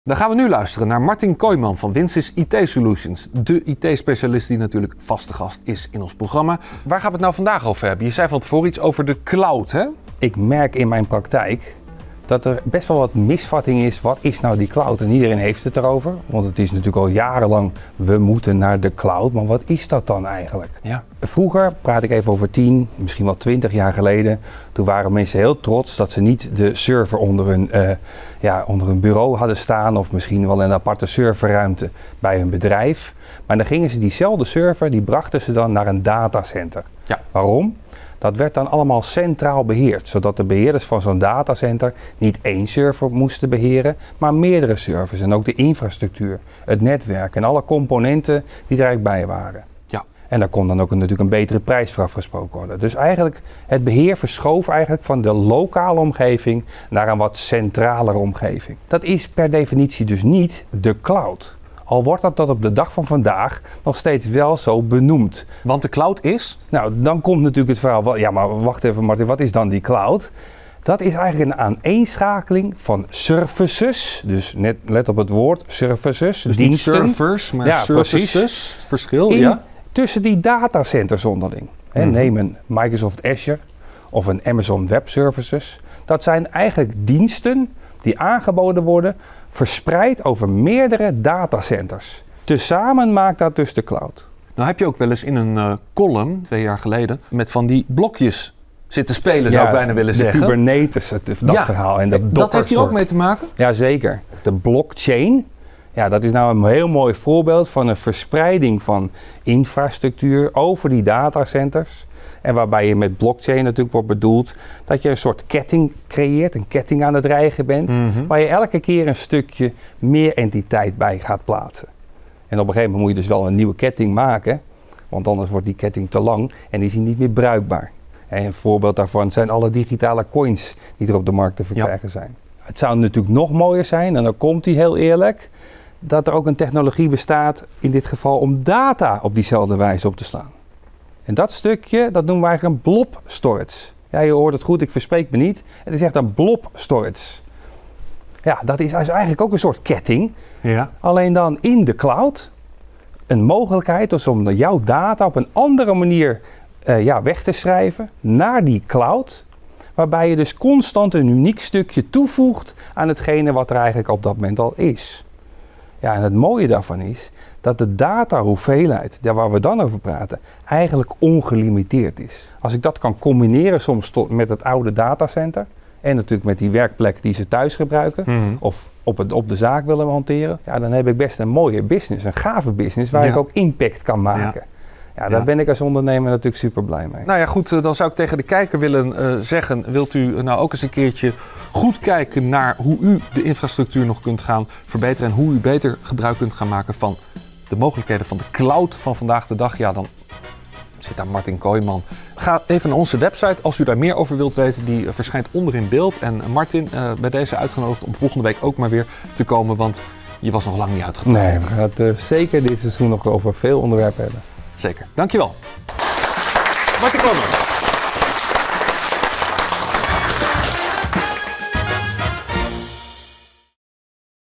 Dan gaan we nu luisteren naar Martin Kooijman van Winsys IT Solutions. De IT-specialist die natuurlijk vaste gast is in ons programma. Waar gaan we het nou vandaag over hebben? Je zei van tevoren iets over de cloud, hè? Ik merk in mijn praktijk dat er best wel wat misvatting is. Wat is nou die cloud? En iedereen heeft het erover. Want het is natuurlijk al jarenlang, we moeten naar de cloud. Maar wat is dat dan eigenlijk? Ja. Vroeger, praat ik even over 10, misschien wel 20 jaar geleden. Toen waren mensen heel trots dat ze niet de server onder hun bureau hadden staan. Of misschien wel een aparte serverruimte bij hun bedrijf. Maar dan gingen ze diezelfde server, die brachten ze dan naar een datacenter. Ja. Waarom? Dat werd dan allemaal centraal beheerd, zodat de beheerders van zo'n datacenter niet één server moesten beheren, maar meerdere servers en ook de infrastructuur, het netwerk en alle componenten die er eigenlijk bij waren. Ja. En daar kon dan ook natuurlijk een betere prijs voor afgesproken worden. Dus eigenlijk het beheer verschoof eigenlijk van de lokale omgeving naar een wat centralere omgeving. Dat is per definitie dus niet de cloud. Al wordt dat tot op de dag van vandaag nog steeds wel zo benoemd. Want de cloud is? Nou, dan komt natuurlijk het verhaal, ja maar wacht even Martin, wat is dan die cloud? Dat is eigenlijk een aaneenschakeling van services, dus net let op het woord, services, Dus diensten. niet servers, maar ja, services. precies. Verschil, ja. Tussen die datacenters onderling. Neem een Microsoft Azure of een Amazon Web Services. Dat zijn eigenlijk diensten die aangeboden worden, verspreid over meerdere datacenters. Tezamen maakt dat dus de cloud. Nou heb je ook wel eens in een column, 2 jaar geleden, met van die blokjes zitten spelen, zou ik bijna willen zeggen. Kubernetes, dat verhaal. En dat heeft hier ook mee te maken? Jazeker. De blockchain, ja, dat is nou een heel mooi voorbeeld van een verspreiding van infrastructuur over die datacenters. En waarbij je met blockchain natuurlijk wordt bedoeld dat je een soort ketting creëert, een ketting aan het rijgen bent, waar je elke keer een stukje meer entiteit bij gaat plaatsen. En op een gegeven moment moet je dus wel een nieuwe ketting maken, want anders wordt die ketting te lang en die is niet meer bruikbaar. En een voorbeeld daarvan zijn alle digitale coins die er op de markt te verkrijgen zijn. Het zou natuurlijk nog mooier zijn, en dan komt die heel eerlijk, dat er ook een technologie bestaat, in dit geval om data op diezelfde wijze op te slaan. En dat stukje, dat noemen we eigenlijk een blob storage. Ja, je hoort het goed, ik verspreek me niet. Het is echt een blob storage. Ja, dat is eigenlijk ook een soort ketting. Ja. Alleen dan in de cloud. Een mogelijkheid dus om jouw data op een andere manier weg te schrijven naar die cloud. Waarbij je dus constant een uniek stukje toevoegt aan hetgene wat er eigenlijk op dat moment al is. Ja, en het mooie daarvan is dat de datahoeveelheid, daar waar we dan over praten, eigenlijk ongelimiteerd is. Als ik dat kan combineren soms met het oude datacenter en natuurlijk met die werkplek die ze thuis gebruiken of op de zaak willen hanteren, ja, dan heb ik best een mooie business, een gave business waar ik ook impact kan maken. Ja, daar ben ik als ondernemer natuurlijk super blij mee. Nou ja, goed, dan zou ik tegen de kijker willen zeggen, wilt u nou ook eens een keertje goed kijken naar hoe u de infrastructuur nog kunt gaan verbeteren en hoe u beter gebruik kunt gaan maken van de mogelijkheden van de cloud van vandaag de dag, ja, dan zit daar Martin Kooijman. Ga even naar onze website als u daar meer over wilt weten. Die verschijnt onder in beeld. En Martin, bij deze uitgenodigd om volgende week ook maar weer te komen, want je was nog lang niet uitgenodigd. Nee, we gaan het zeker dit seizoen nog over veel onderwerpen hebben. Zeker. Dankjewel. Martin Kooijman.